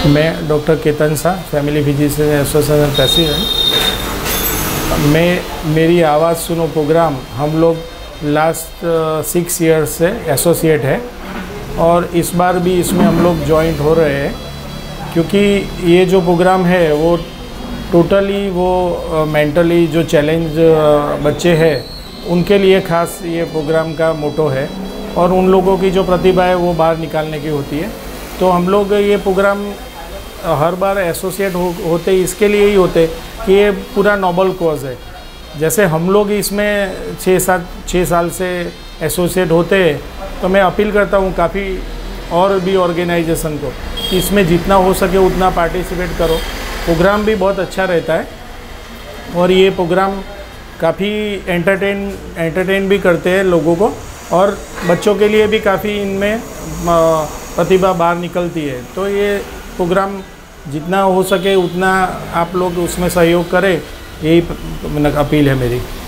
मैं doctor Ketan Shah, family physician association president. मेरी आवाज़ सुनो प्रोग्राम हम लोग लास्ट 6 ईयर्स से एसोसिएट है और इस बार भी इसमें हम लोग जॉइंट हो रहे हैं, क्योंकि ये जो प्रोग्राम है वो टोटली वो मेंटली जो चैलेंज बच्चे हैं उनके लिए खास ये प्रोग्राम का मोटो है और उन लोगों की जो प्रतिभा है वो बाहर निकालने की होती है। तो हम लोग ये प्रोग्राम हर बार एसोसिएट होते इसके लिए ही होते कि ये पूरा नोबल कॉज है। जैसे हम लोग इसमें 6 साल से एसोसिएट होते हैं, तो मैं अपील करता हूँ काफ़ी और भी ऑर्गेनाइजेशन को कि इसमें जितना हो सके उतना पार्टिसिपेट करो। प्रोग्राम भी बहुत अच्छा रहता है और ये प्रोग्राम काफ़ी एंटरटेन भी करते हैं लोगों को और बच्चों के लिए भी काफ़ी इनमें प्रतिभा बाहर निकलती है। तो ये प्रोग्राम जितना हो सके उतना आप लोग उसमें सहयोग करें, यही अपील है मेरी।